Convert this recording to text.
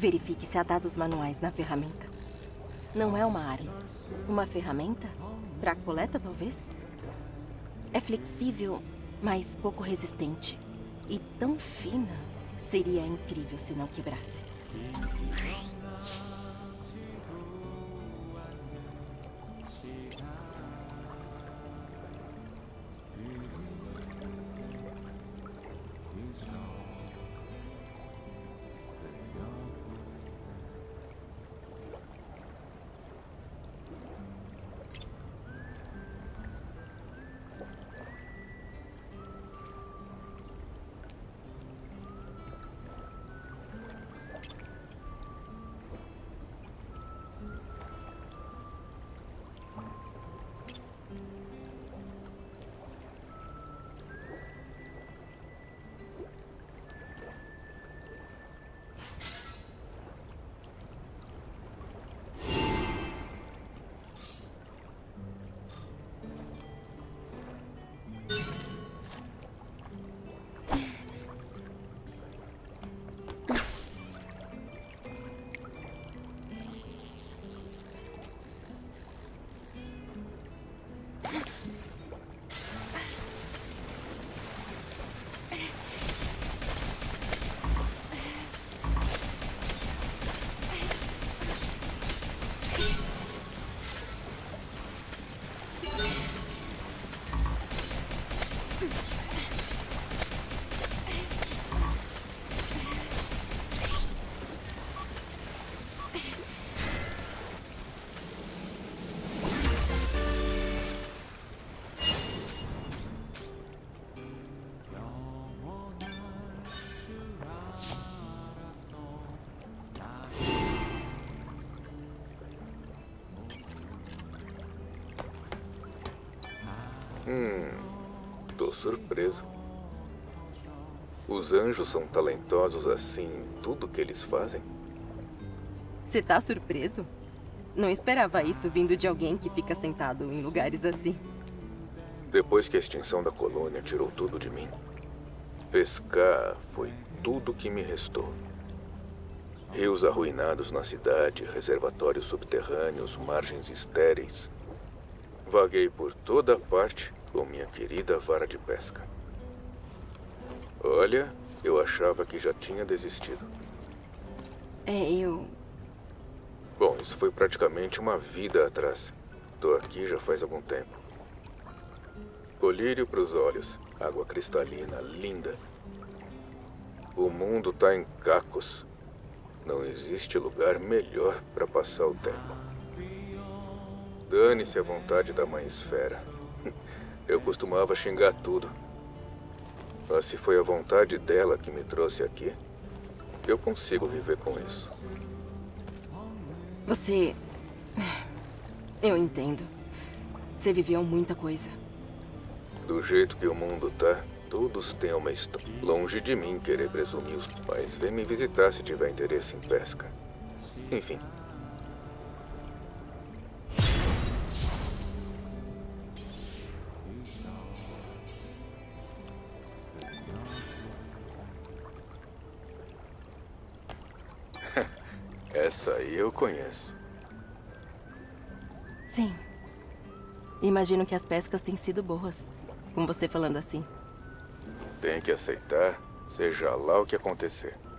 Verifique se há dados manuais na ferramenta. Não é uma arma. Uma ferramenta? Para coleta, talvez? É flexível, mas pouco resistente. E tão fina. Seria incrível se não quebrasse. Tô surpreso. Os anjos são talentosos assim em tudo que eles fazem? Você tá surpreso? Não esperava isso vindo de alguém que fica sentado em lugares assim. Depois que a extinção da colônia tirou tudo de mim, pescar foi tudo que me restou. Rios arruinados na cidade, reservatórios subterrâneos, margens estéreis. Vaguei por toda parte com minha querida vara de pesca. Olha, eu achava que já tinha desistido. Bom, isso foi praticamente uma vida atrás. Tô aqui já faz algum tempo. Colírio pros olhos, água cristalina, linda. O mundo tá em cacos. Não existe lugar melhor para passar o tempo. Dane-se a vontade da Mãe Esfera. Eu costumava xingar tudo. Mas se foi a vontade dela que me trouxe aqui, eu consigo viver com isso. Você... Eu entendo. Você viveu muita coisa. Do jeito que o mundo tá, todos têm uma história. Longe de mim querer presumir os... Mas vem me visitar se tiver interesse em pesca. Enfim. Essa aí eu conheço. Sim. Imagino que as pescas têm sido boas, com você falando assim. Tem que aceitar, seja lá o que acontecer.